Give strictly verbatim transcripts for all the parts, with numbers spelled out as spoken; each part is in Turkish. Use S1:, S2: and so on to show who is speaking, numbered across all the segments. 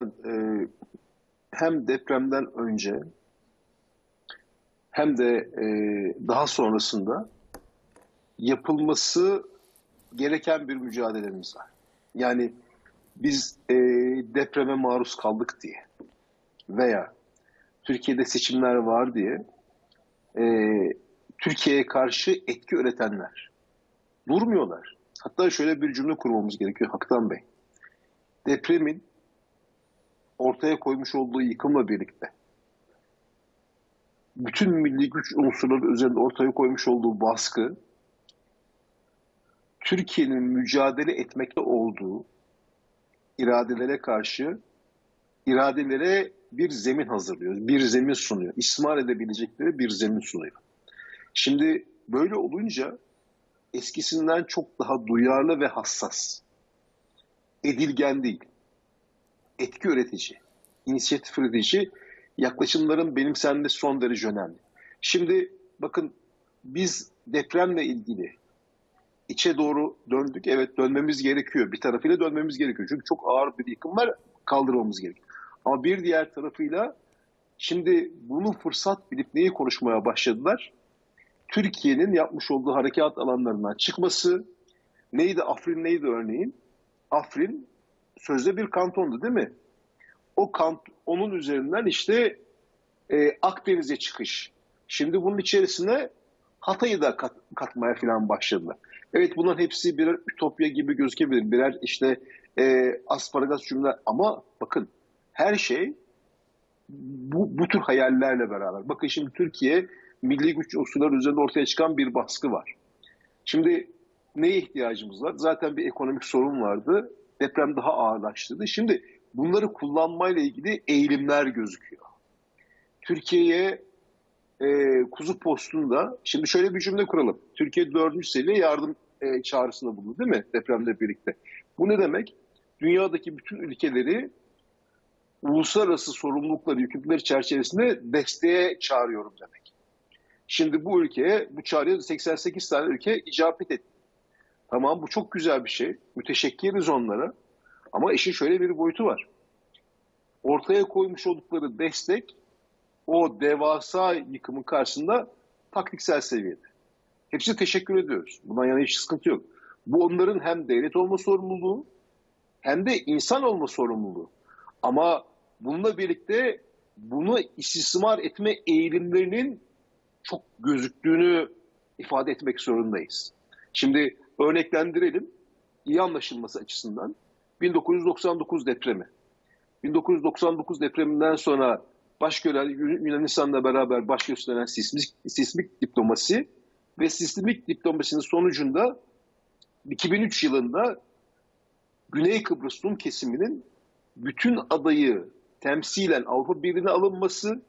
S1: e, hem depremden önce hem de e, daha sonrasında yapılması gereken bir mücadelemiz var. Yani biz e, depreme maruz kaldık diye veya Türkiye'de seçimler var diye e, Türkiye'ye karşı etki üretenler durmuyorlar. Hatta şöyle bir cümle kurmamız gerekiyor Haktan Bey. Depremin ortaya koymuş olduğu yıkımla birlikte bütün milli güç unsurları üzerinde ortaya koymuş olduğu baskı, Türkiye'nin mücadele etmekte olduğu iradelere karşı iradelere bir zemin hazırlıyor, bir zemin sunuyor. İstismar edebilecekleri bir zemin sunuyor. Şimdi böyle olunca eskisinden çok daha duyarlı ve hassas, edilgen değil, etki üretici, inisiyatif üretici yaklaşımların benimsenmesi son derece önemli. Şimdi bakın biz depremle ilgili içe doğru döndük. Evet, dönmemiz gerekiyor. Bir tarafıyla dönmemiz gerekiyor. Çünkü çok ağır bir yıkım var, kaldırmamız gerekiyor. Ama bir diğer tarafıyla şimdi bunu fırsat bilip neyi konuşmaya başladılar? Türkiye'nin yapmış olduğu harekat alanlarından çıkması. Neydi Afrin, neydi örneğin? Afrin sözde bir kantondu değil mi? O kant, onun üzerinden işte e, Akdeniz'e çıkış. Şimdi bunun içerisine Hatay'ı da kat, katmaya falan başladılar. Evet, bunların hepsi birer ütopya gibi gözükebilir. Birer işte e, asparagas cümleler. Ama bakın her şey bu, bu tür hayallerle beraber. Bakın şimdi Türkiye milli güç unsurları üzerinde ortaya çıkan bir baskı var. Şimdi neye ihtiyacımız var? Zaten bir ekonomik sorun vardı. Deprem daha ağırlaştırdı. Şimdi bunları kullanmayla ilgili eğilimler gözüküyor. Türkiye'ye e, kuzu postunda, şimdi şöyle bir cümle kuralım. Türkiye dördüncü seviye yardım e, çağrısında bulundu değil mi depremle birlikte? Bu ne demek? Dünyadaki bütün ülkeleri uluslararası sorumlulukları, yükümlülükleri çerçevesinde desteğe çağırıyorum demek. Şimdi bu ülkeye, bu çağrıya seksen sekiz tane ülke icabet etti. Tamam, bu çok güzel bir şey. Müteşekkiriz onlara. Ama işin şöyle bir boyutu var. Ortaya koymuş oldukları destek o devasa yıkımın karşısında taktiksel seviyede. Hepsine teşekkür ediyoruz. Bundan yana hiç sıkıntı yok. Bu onların hem devlet olma sorumluluğu hem de insan olma sorumluluğu. Ama bununla birlikte bunu istismar etme eğilimlerinin çok gözüktüğünü ifade etmek zorundayız. Şimdi örneklendirelim, iyi anlaşılması açısından. bin dokuz yüz doksan dokuz depremi. bin dokuz yüz doksan dokuz depreminden sonra baş gören Yunanistan'la beraber baş gösteren sismik, sismik diplomasi ve sismik diplomasinin sonucunda iki bin üç yılında Güney Kıbrıs Rum kesiminin bütün adayı temsilen Avrupa Birliği'ne alınması,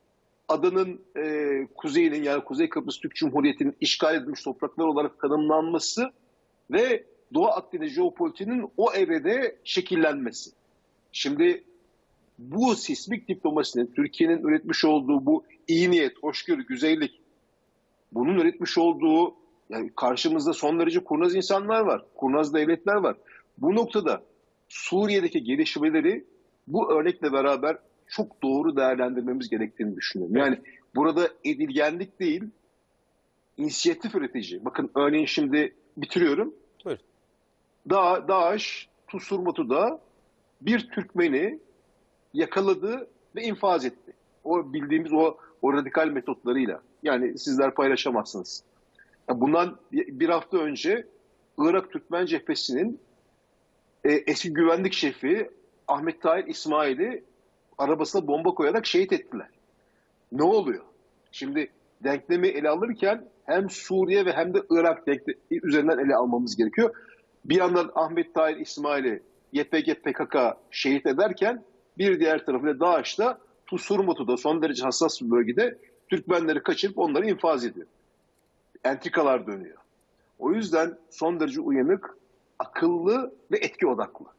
S1: adanın e, kuzeyinin, yani Kuzey Kıbrıs Türk Cumhuriyeti'nin işgal edilmiş topraklar olarak tanımlanması ve Doğu Akdeniz jeopolitiğinin o evrede şekillenmesi. Şimdi bu sismik diplomasinin, Türkiye'nin üretmiş olduğu bu iyi niyet, hoşgörü, güzellik, bunun üretmiş olduğu, yani karşımızda son derece kurnaz insanlar var, kurnaz devletler var. Bu noktada Suriye'deki gelişmeleri bu örnekle beraber çok doğru değerlendirmemiz gerektiğini düşünüyorum. Yani burada edilgenlik değil, inisiyatif üretici. Bakın örneğin şimdi bitiriyorum.
S2: Buyurun.
S1: Da DAEŞ, Tusurmatu'da bir Türkmeni yakaladı ve infaz etti. O bildiğimiz o, o radikal metotlarıyla. Yani sizler paylaşamazsınız. Bundan bir hafta önce Irak Türkmen Cephesi'nin e, eski güvenlik şefi Ahmet Tahir İsmail'i arabasına bomba koyarak şehit ettiler. Ne oluyor? Şimdi denklemi ele alırken hem Suriye ve hem de Irak üzerinden ele almamız gerekiyor. Bir yandan Ahmet Tahir İsmail'i Y P G P K K şehit ederken bir diğer tarafıyla DAEŞ'ta Tusurmatu'da son derece hassas bir bölgede Türkmenleri kaçırıp onları infaz ediyor. Entrikalar dönüyor. O yüzden son derece uyanık, akıllı ve etki odaklı.